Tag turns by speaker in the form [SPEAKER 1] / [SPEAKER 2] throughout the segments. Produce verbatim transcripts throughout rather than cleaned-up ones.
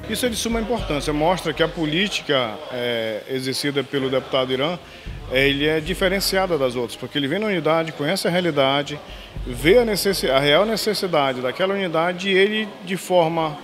[SPEAKER 1] Isso é de suma importância, mostra que a política é, exercida pelo deputado Irã, é, ele é diferenciada das outras, porque ele vem na unidade, conhece a realidade, vê a, necess... a real necessidade daquela unidade e ele, de forma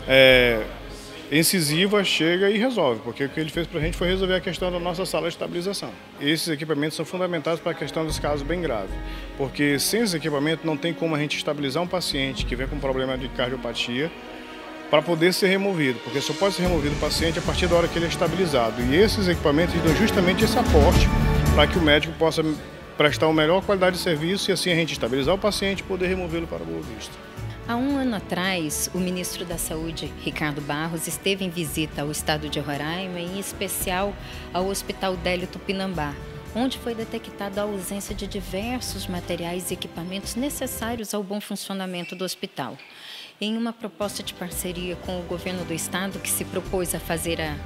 [SPEAKER 1] é, incisiva, chega e resolve, porque o que ele fez para a gente foi resolver a questão da nossa sala de estabilização. Esses equipamentos são fundamentais para a questão dos casos bem graves, porque sem esses equipamentos não tem como a gente estabilizar um paciente que vem com problema de cardiopatia, para poder ser removido, porque só pode ser removido o paciente a partir da hora que ele é estabilizado. E esses equipamentos dão justamente esse aporte para que o médico possa prestar uma melhor qualidade de serviço e assim a gente estabilizar o paciente e poder removê-lo para Boa Vista.
[SPEAKER 2] Há um ano atrás, o ministro da Saúde, Ricardo Barros, esteve em visita ao estado de Roraima, em especial ao Hospital Délio Tupinambá, onde foi detectada a ausência de diversos materiais e equipamentos necessários ao bom funcionamento do hospital. Em uma proposta de parceria com o governo do estado, que se propôs a fazer a,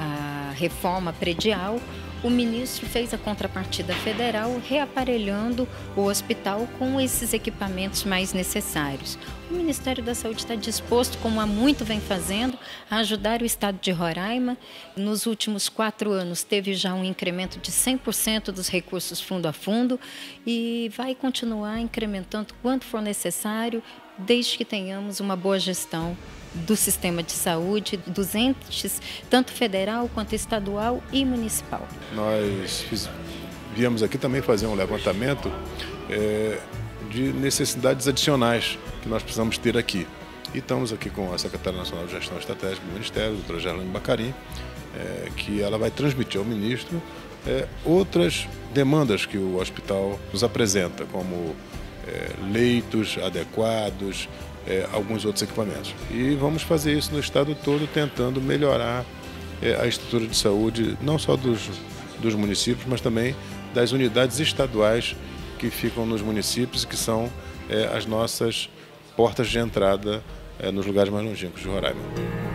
[SPEAKER 2] a reforma predial, o ministro fez a contrapartida federal reaparelhando o hospital com esses equipamentos mais necessários. O Ministério da Saúde está disposto, como há muito vem fazendo, a ajudar o estado de Roraima. Nos últimos quatro anos teve já um incremento de cem por cento dos recursos fundo a fundo e vai continuar incrementando quanto for necessário, desde que tenhamos uma boa gestão do sistema de saúde, dos entes, tanto federal quanto estadual e municipal.
[SPEAKER 3] Nós fiz, viemos aqui também fazer um levantamento é, de necessidades adicionais que nós precisamos ter aqui. E estamos aqui com a Secretária Nacional de Gestão Estratégica do Ministério, a doutora Gerlane Bacarim, é, que ela vai transmitir ao ministro é, outras demandas que o hospital nos apresenta, como é, leitos adequados, É, alguns outros equipamentos. E vamos fazer isso no estado todo, tentando melhorar é, a estrutura de saúde, não só dos, dos municípios, mas também das unidades estaduais que ficam nos municípios e que são é, as nossas portas de entrada é, nos lugares mais longínquos de Roraima.